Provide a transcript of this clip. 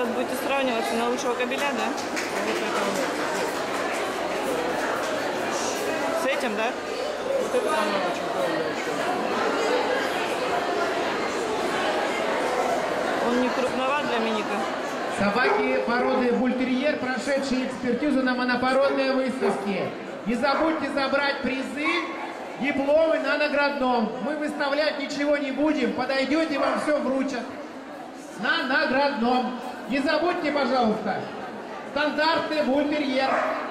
сейчас будете сравниваться на лучшего кобеля, да? С этим, да? Вот это надо очень Он не крупноват для миника. Собаки породы бультерьер, прошедшие экспертизу на монопородные выставки. Не забудьте забрать призы, дипломы на наградном. Мы выставлять ничего не будем. Подойдете, вам все вручат. На наградном. Не забудьте, пожалуйста. Стандартный бультерьер.